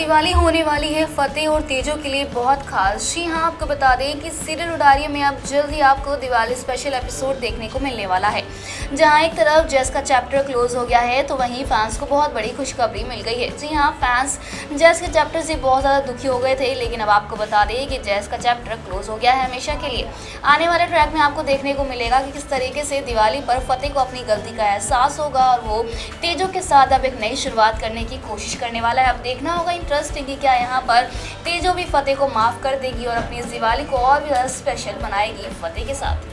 दिवाली होने वाली है फतेह और तेजो के लिए बहुत खास। जी हाँ, आपको बता दें कि सीरियल उडारिया में अब जल्द ही आपको दिवाली स्पेशल एपिसोड देखने को मिलने वाला है। जहाँ एक तरफ जेस का चैप्टर क्लोज हो गया है तो वहीं फैंस को बहुत बड़ी खुशखबरी मिल गई है। जी हाँ, फैंस जेस के चैप्टर से बहुत ज़्यादा दुखी हो गए थे, लेकिन अब आपको बता दें कि जेस का चैप्टर क्लोज हो गया है हमेशा के लिए। आने वाले ट्रैक में आपको देखने को मिलेगा कि किस तरीके से दिवाली पर फतेह को अपनी गलती का एहसास होगा और वो तेजो के साथ अब एक नई शुरुआत करने की कोशिश करने वाला है। अब देखना होगा इंटरेस्टिंग कि क्या यहाँ पर तेजो भी फतेह को माफ़ कर देगी और अपनी इस दिवाली को और भी ज़्यादा स्पेशल बनाएगी फतेह के साथ।